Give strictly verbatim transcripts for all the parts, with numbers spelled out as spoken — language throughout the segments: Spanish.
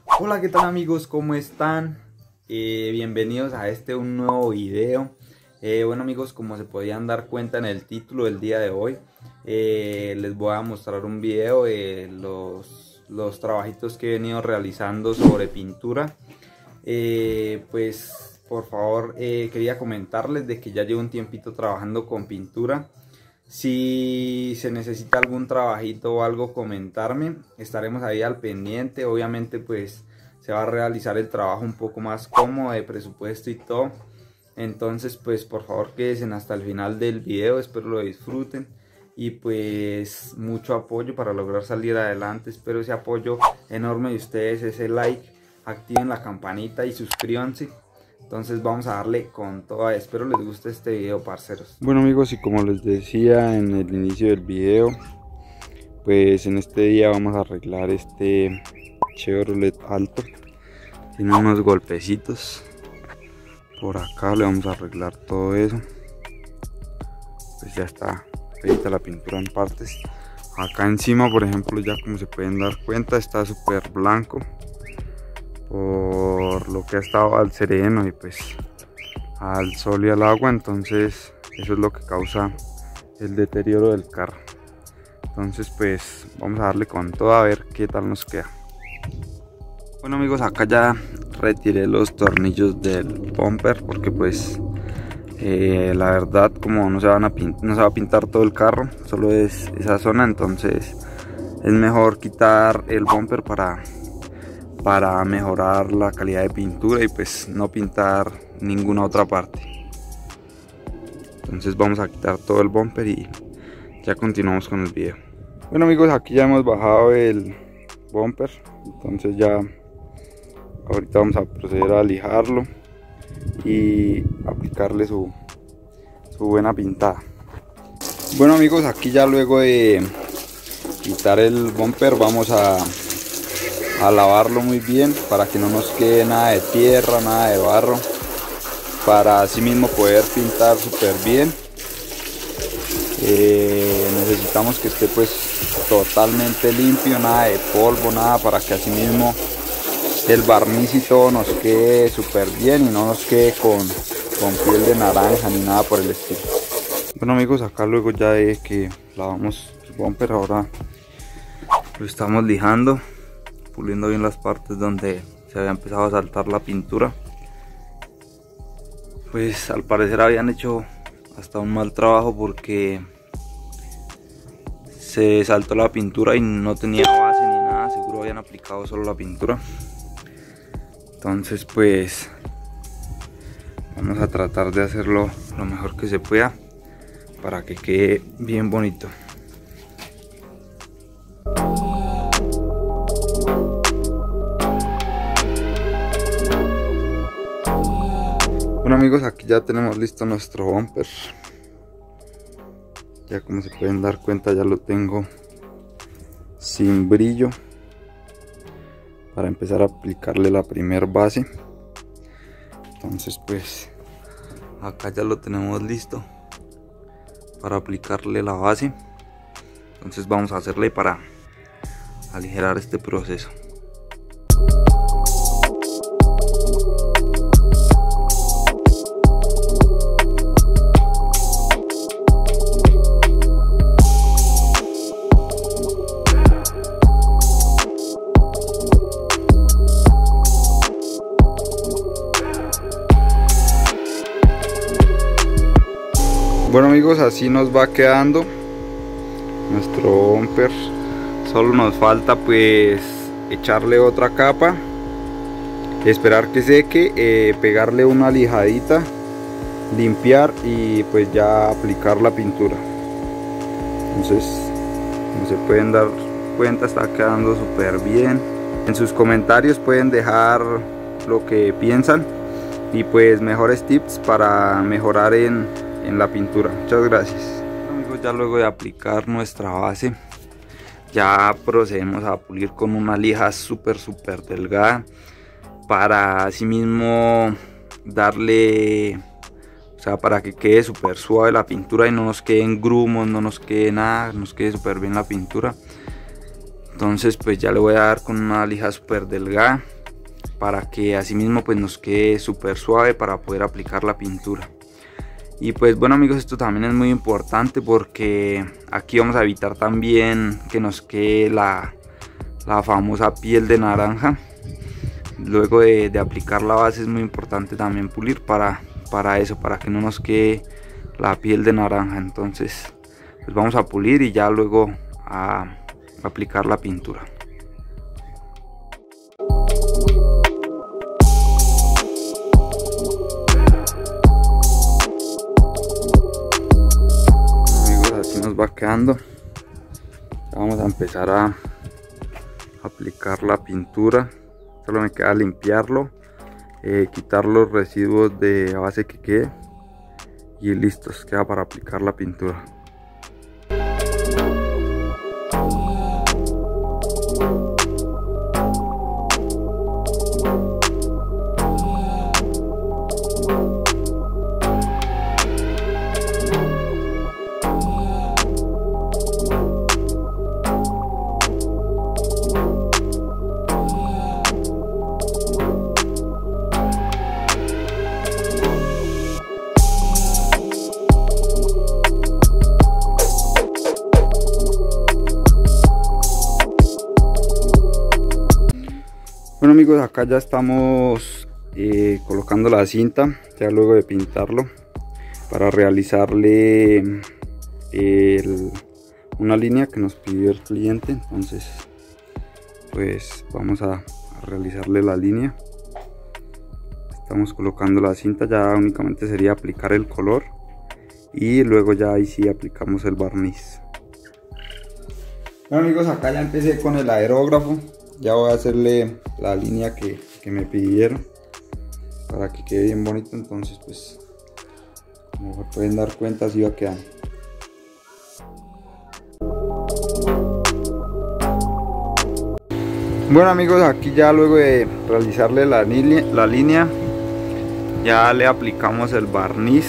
Hola, ¿qué tal amigos? ¿Cómo están? Eh, bienvenidos a este un nuevo video. Eh, bueno amigos, como se podían dar cuenta en el título del día de hoy, eh, les voy a mostrar un video de los, los trabajitos que he venido realizando sobre pintura. Eh, pues por favor eh, quería comentarles de que ya llevo un tiempito trabajando con pintura. Si se necesita algún trabajito o algo, comentarme, estaremos ahí al pendiente. Obviamente pues se va a realizar el trabajo un poco más cómodo de presupuesto y todo. Entonces pues por favor quédense hasta el final del video, espero lo disfruten. Y pues mucho apoyo para lograr salir adelante, espero ese apoyo enorme de ustedes, ese like, activen la campanita y suscríbanse. Entonces vamos a darle con toda, espero les guste este video, parceros. Bueno amigos, y como les decía en el inicio del video, pues en este día vamos a arreglar este Chevrolet Alto. Tiene unos golpecitos por acá, le vamos a arreglar todo eso. Pues ya está feita la pintura en partes. Acá encima, por ejemplo, ya como se pueden dar cuenta, está súper blanco por lo que ha estado al sereno y pues al sol y al agua. Entonces eso es lo que causa el deterioro del carro. Entonces pues vamos a darle con todo a ver qué tal nos queda. Bueno amigos, acá ya retiré los tornillos del bumper porque pues eh, la verdad como no se, van a no se va a pintar todo el carro, solo es esa zona, entonces es mejor quitar el bumper para para mejorar la calidad de pintura y pues no pintar ninguna otra parte. Entonces vamos a quitar todo el bumper y ya continuamos con el video. Bueno amigos, aquí ya hemos bajado el bumper, entonces ya ahorita vamos a proceder a lijarlo y aplicarle su, su buena pintada. Bueno amigos, aquí ya luego de quitar el bumper vamos a a lavarlo muy bien para que no nos quede nada de tierra, nada de barro, para así mismo poder pintar súper bien. Eh, necesitamos que esté pues totalmente limpio, nada de polvo, nada, para que así mismo el barniz y todo nos quede súper bien y no nos quede con, con piel de naranja ni nada por el estilo. Bueno amigos, acá luego ya de que lavamos el bumper, ahora lo estamos lijando, puliendo bien las partes donde se había empezado a saltar la pintura. Pues al parecer habían hecho hasta un mal trabajo porque se saltó la pintura y no tenía base ni nada, seguro habían aplicado solo la pintura. Entonces pues vamos a tratar de hacerlo lo mejor que se pueda para que quede bien bonito. Bueno amigos, aquí ya tenemos listo nuestro bumper. Ya como se pueden dar cuenta ya lo tengo sin brillo para empezar a aplicarle la primer base. Entonces pues acá ya lo tenemos listo para aplicarle la base. Entonces vamos a hacerle para aligerar este proceso. Bueno amigos, así nos va quedando nuestro bumper. Solo nos falta pues echarle otra capa, esperar que seque, eh, pegarle una lijadita, limpiar y pues ya aplicar la pintura. Entonces como se pueden dar cuenta está quedando súper bien. En sus comentarios pueden dejar lo que piensan y pues mejores tips para mejorar en en la pintura. Muchas gracias. Bueno, amigos, ya luego de aplicar nuestra base ya procedemos a pulir con una lija súper súper delgada para así mismo darle, o sea, para que quede súper suave la pintura y no nos queden grumos, no nos quede nada, nos quede súper bien la pintura. Entonces pues ya le voy a dar con una lija súper delgada para que asimismo pues nos quede súper suave para poder aplicar la pintura. Y pues bueno amigos, esto también es muy importante porque aquí vamos a evitar también que nos quede la, la famosa piel de naranja. Luego de, de aplicar la base es muy importante también pulir para, para eso, para que no nos quede la piel de naranja. Entonces pues vamos a pulir y ya luego a aplicar la pintura. Amigos, así nos va quedando. Ya vamos a empezar a aplicar la pintura. Solo me queda limpiarlo, eh, quitar los residuos de base que quede y listos, queda para aplicar la pintura. Bueno amigos, acá ya estamos eh, colocando la cinta, ya luego de pintarlo, para realizarle el, una línea que nos pidió el cliente. Entonces pues vamos a, a realizarle la línea. Estamos colocando la cinta, ya únicamente sería aplicar el color y luego ya ahí sí aplicamos el barniz. Bueno amigos, acá ya empecé con el aerógrafo. Ya voy a hacerle la línea que, que me pidieron para que quede bien bonito. Entonces pues como se pueden dar cuenta así va quedando. Bueno amigos, aquí ya luego de realizarle la, la línea ya le aplicamos el barniz.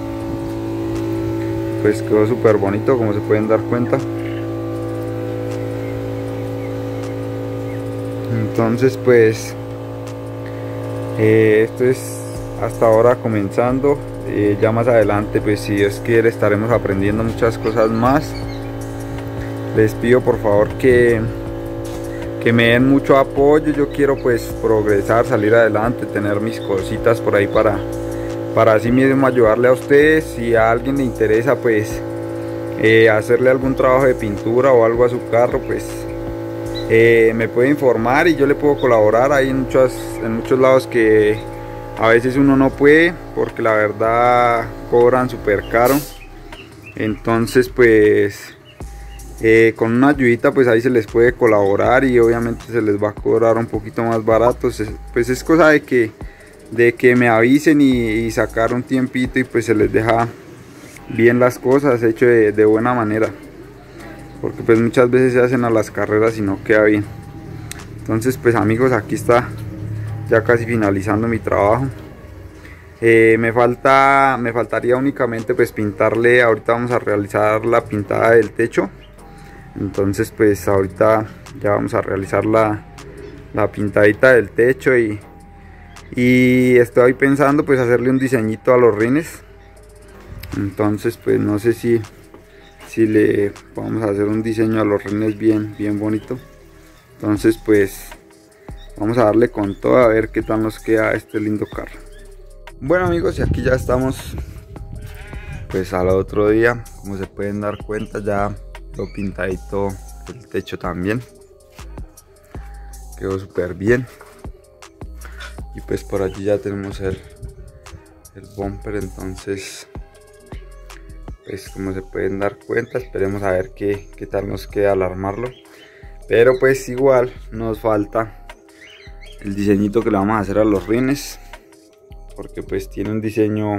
Pues quedó súper bonito, como se pueden dar cuenta. Entonces pues eh, esto es hasta ahora comenzando. Eh, ya más adelante pues si Dios quiere estaremos aprendiendo muchas cosas más. Les pido por favor que, que me den mucho apoyo. Yo quiero pues progresar, salir adelante, tener mis cositas por ahí para, para así mismo ayudarle a ustedes. Si a alguien le interesa pues eh, hacerle algún trabajo de pintura o algo a su carro, pues Eh, me puede informar y yo le puedo colaborar. Hay en muchos, en muchos lados que a veces uno no puede porque la verdad cobran súper caro. Entonces pues eh, con una ayudita pues ahí se les puede colaborar y obviamente se les va a cobrar un poquito más barato. Pues es cosa de que, de que me avisen y, y sacar un tiempito y pues se les deja bien las cosas, hecho de, de buena manera. Porque pues muchas veces se hacen a las carreras y no queda bien. Entonces pues amigos, aquí está ya casi finalizando mi trabajo. eh, me falta me faltaría únicamente pues pintarle. Ahorita vamos a realizar la pintada del techo. Entonces pues ahorita ya vamos a realizar la, la pintadita del techo y, y estoy pensando pues hacerle un diseñito a los rines. Entonces pues no sé si si le vamos a hacer un diseño a los rines bien bien bonito. Entonces pues vamos a darle con todo a ver qué tal nos queda este lindo carro. Bueno amigos, y aquí ya estamos pues al otro día. Como se pueden dar cuenta, ya lo pintadito el techo también quedó súper bien. Y pues por allí ya tenemos el, el bumper. Entonces pues como se pueden dar cuenta, esperemos a ver qué, qué tal nos queda al armarlo. Pero pues igual nos falta el diseñito que le vamos a hacer a los rines, porque pues tiene un diseño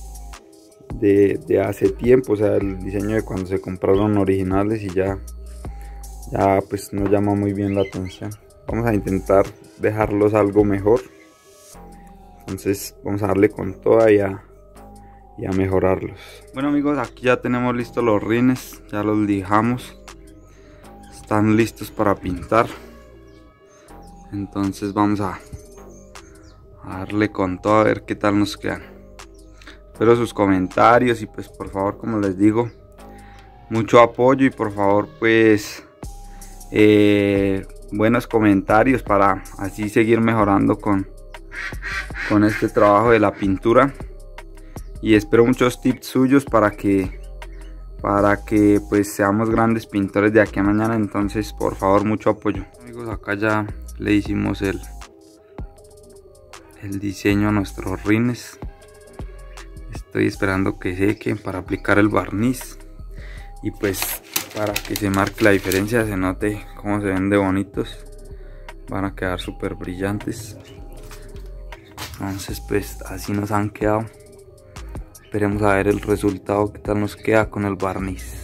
de, de hace tiempo, o sea el diseño de cuando se compraron originales y ya, ya pues no llama muy bien la atención. Vamos a intentar dejarlos algo mejor. Entonces vamos a darle con toda y a y a mejorarlos. Bueno amigos, aquí ya tenemos listos los rines, ya los lijamos, están listos para pintar. Entonces vamos a, a darle con todo a ver qué tal nos quedan. Espero sus comentarios y pues por favor, como les digo, mucho apoyo y por favor pues eh, buenos comentarios para así seguir mejorando con, con este trabajo de la pintura. Y espero muchos tips suyos para que para que pues seamos grandes pintores de aquí a mañana. Entonces por favor mucho apoyo. Amigos, acá ya le hicimos el el diseño a nuestros rines. Estoy esperando que sequen para aplicar el barniz y pues para que se marque la diferencia, se note cómo se ven de bonitos. Van a quedar súper brillantes. Entonces pues así nos han quedado. Esperemos a ver el resultado, qué tal nos queda con el barniz.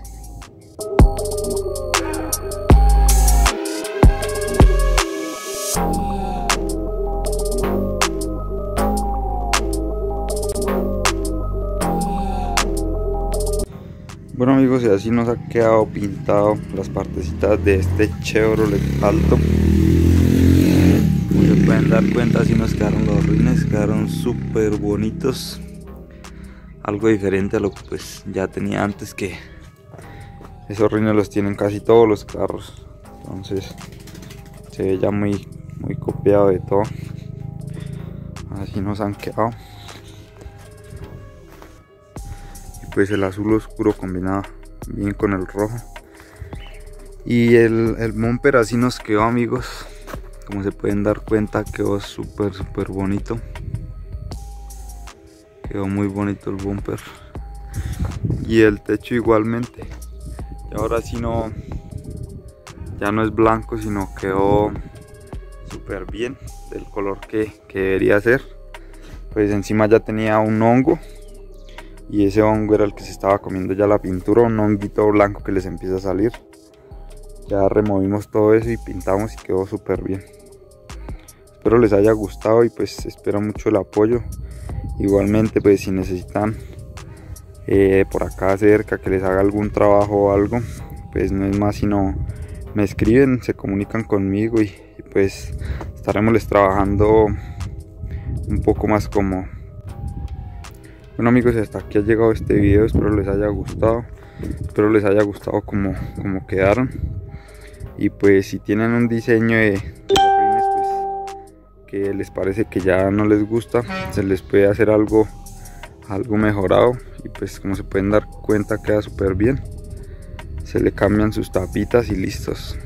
Bueno amigos, y así nos ha quedado pintado las partecitas de este Chevrolet Alto. Como se pueden dar cuenta, así nos quedaron los rines, quedaron súper bonitos. Algo diferente a lo que pues ya tenía antes, que esos rines los tienen casi todos los carros. Entonces se ve ya muy, muy copiado de todo. Así nos han quedado. Pues el azul oscuro combinado bien con el rojo. Y el, el bumper así nos quedó amigos. Como se pueden dar cuenta, quedó súper súper bonito. Quedó muy bonito el bumper. Y el techo igualmente. Y ahora sí no, ya no es blanco, sino quedó súper bien, del color que, que debería ser. Pues encima ya tenía un hongo. Y ese hongo era el que se estaba comiendo ya la pintura, un honguito blanco que les empieza a salir. Ya removimos todo eso y pintamos y quedó súper bien. Espero les haya gustado y pues espero mucho el apoyo. Igualmente pues si necesitan eh, por acá cerca que les haga algún trabajo o algo, pues no es más sino me escriben, se comunican conmigo y, y pues estaremos les trabajando un poco más cómodo. Bueno amigos, hasta aquí ha llegado este video, espero les haya gustado, espero les haya gustado como, como quedaron. Y pues si tienen un diseño de, de rines pues, que les parece que ya no les gusta, se les puede hacer algo, algo mejorado. Y pues como se pueden dar cuenta queda súper bien, se le cambian sus tapitas y listos.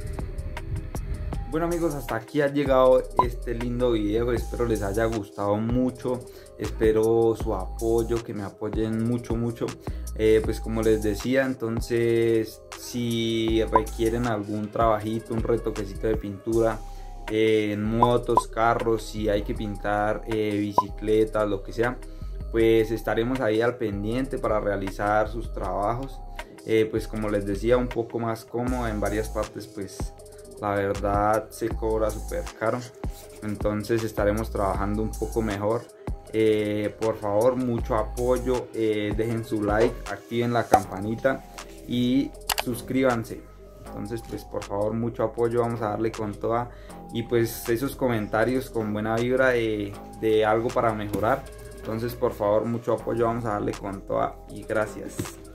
Bueno amigos, hasta aquí ha llegado este lindo video, espero les haya gustado mucho, espero su apoyo, que me apoyen mucho mucho. Eh, pues como les decía, entonces si requieren algún trabajito, un retoquecito de pintura eh, en motos, carros, si hay que pintar eh, bicicletas, lo que sea, pues estaremos ahí al pendiente para realizar sus trabajos. Eh, pues como les decía, un poco más cómodo, en varias partes pues la verdad se cobra súper caro, entonces estaremos trabajando un poco mejor. Eh, por favor mucho apoyo, eh, dejen su like, activen la campanita y suscríbanse. Entonces pues por favor mucho apoyo, vamos a darle con toda. Y pues esos comentarios con buena vibra de, de algo para mejorar. Entonces por favor mucho apoyo, vamos a darle con toda y gracias.